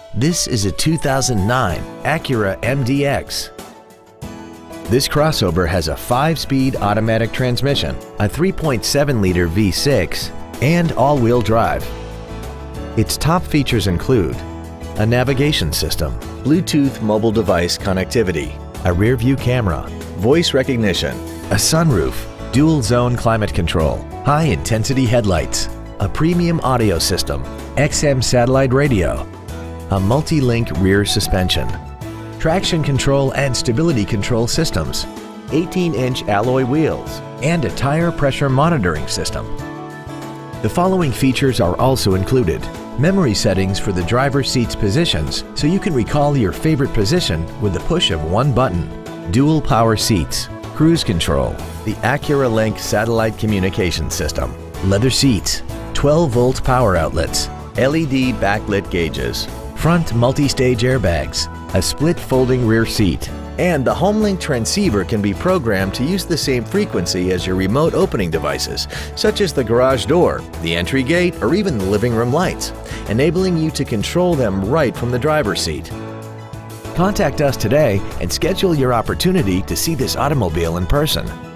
This is a 2009 Acura MDX. This crossover has a 5-speed automatic transmission, a 3.7-liter V6, and all-wheel drive. Its top features include a navigation system, Bluetooth mobile device connectivity, a rear-view camera, voice recognition, a sunroof, dual-zone climate control, high-intensity headlights, a premium audio system, XM satellite radio, a multi-link rear suspension, traction control and stability control systems, 18-inch alloy wheels, and a tire pressure monitoring system. The following features are also included: memory settings for the driver's seat's positions so you can recall your favorite position with the push of one button, dual power seats, cruise control, the Acura Link satellite communication system, leather seats, 12-volt power outlets, LED backlit gauges, front multi-stage airbags, a split folding rear seat, and the HomeLink transceiver can be programmed to use the same frequency as your remote opening devices, such as the garage door, the entry gate, or even the living room lights, enabling you to control them right from the driver's seat. Contact us today and schedule your opportunity to see this automobile in person.